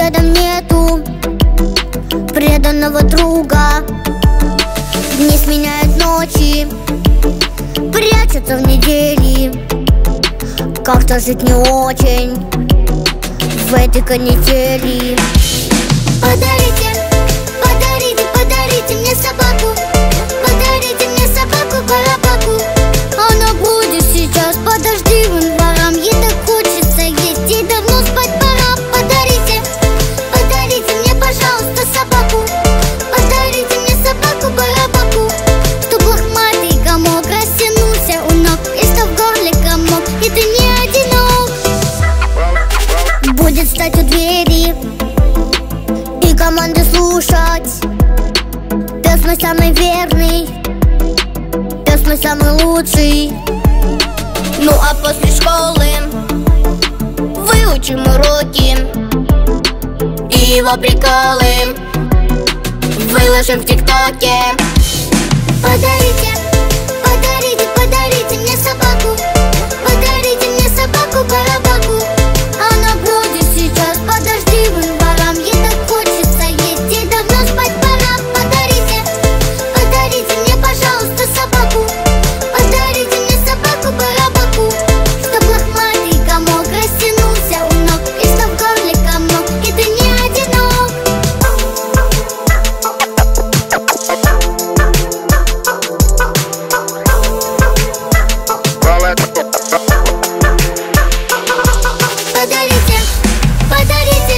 рядом нету преданного друга. Дни сменяют ночи, прячутся в недели. Как-то жить не очень в этой канители. Подарите, подарите, подарите мне собаку. Подарите мне собаку Карабаку. Она будет сейчас под дождливым двором. Ей так хочется есть, ей давно спать пора. Подарите, подарите мне, пожалуйста, собаку. Подарите мне собаку Карабаку. Чтоб лохматый комок растянулся у ног, и что в горле комок, и ты не одинок. Будет стать у двери и команды слушать. Пес мой самый верный, пес мой самый лучший. Ну а после школы выучим уроки и его приколы выложим в ТикТоке. Подарите, подарите, подарите мне собаку. Подарите мне собаку Карабаку. Она будет сейчас под дождливым двором. Ей так хочется есть, ей давно спать пора. Подарите, подарите мне, пожалуйста, собаку. Подарите мне собаку Карабаку. Чтоб лохматый комок растянулся у ног, и что в горле комок, и ты не одинок. Подарите, подарите